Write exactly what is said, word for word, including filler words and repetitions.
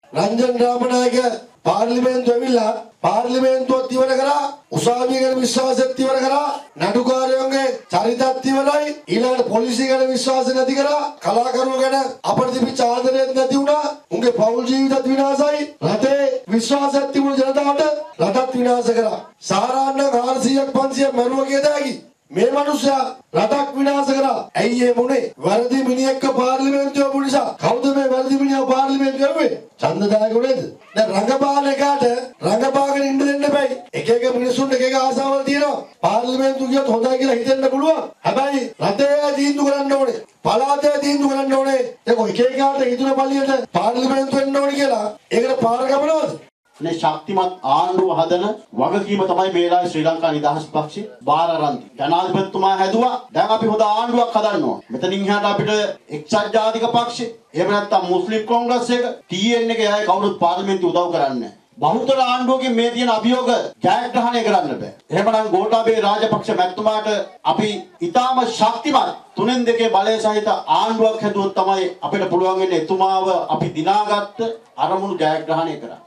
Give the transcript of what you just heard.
රංජන් රාමනායක පාර්ලිමේන්තුව ඇවිල්ලා පාර්ලිමේන්තුවත් ඉවර කරා, උසාවිය ගැන විශ්වාසෙත් ඉවර කරා, නඩුකාරයන්ගේ චරිතත් ඉවරයි, ඊළඟට පොලිසිය ගැන විශ්වාස නැති කරා, කලාකරුවෝ ගැන අපිට තිබිච්ච ආදරයක් නැති වුණා, උන්ගේ පෞල් ජීවිතත් විනාශයි, රටේ විශ්වාසයක් තිබුණු ජනතාවට රටත් විනාශ කරා. සාරාන්න හාරසියක් පන්සියක් මරුව කියදාකි මේ මිනිස්සයා රටක් විනාශ කරා. ඇයි ඒ මොනේ? වැරදි මිනිහෙක්ව පාර්ලිමේන්තුවේ ආපු නිසා. කවුද මේ වැරදි මිනිහව පාර්ලිමේන්තුවේ ආවේ? ඡන්දදායකෝ නේද? දැන් රංගපාන එකට රංගපාගෙන ඉන්න දෙන්න බෑ. එක එක මිනිස්සුන්ට එක එක ආසාවල් තියෙනවා. පාර්ලිමේන්තුව කියත් හොඳයි කියලා හිතෙන්න පුළුවන්. හැබැයි රටේ තීන්දුව කරන්න ඕනේ. පළාතේ තීන්දුව කරන්න ඕනේ. ඒක එක එකාට හිතුන පල්ලියට පාර්ලිමේන්තුව එන්න ඕනේ කියලා. ඒකට පාර ගමනවද? මේ ශක්තිමත් ආණ්ඩුව හදන වගකීම තමයි මේ වෙලාවේ ශ්‍රී ලංකා නිදහස් පක්ෂේ බාර අරන් තියෙන්නේ. ජනාධිපතිතුමා හැදුවා. දැන් අපි හොඳ ආණ්ඩුවක් හදන්න ඕන. මෙතනින් එහාට අපිට එක්සත් ජාතික පක්ෂේ, එහෙම නැත්නම් මුස්ලිම් කොංග්‍රස් එක, ටී එන් එක යයි කවුරුත් පාර්ලිමේන්තුව උදව් කරන්නේ නැහැ. බහුතර ආණ්ඩුවකින් මේ තියෙන අභියෝග ජයග්‍රහණය කරන්න බෑ. එහෙමනම් ගෝඨාභය රාජපක්ෂ මැතිතුමාට අපි ඊටාම ශක්තිමත් තුනෙන් දෙකේ බලය සහිත ආණ්ඩුවක් හැදුවොත් තමයි අපිට පුළුවන් වෙන්නේ එතුමාව අපි දිනාගත්ත අරමුණු ජයග්‍රහණය කරන්න.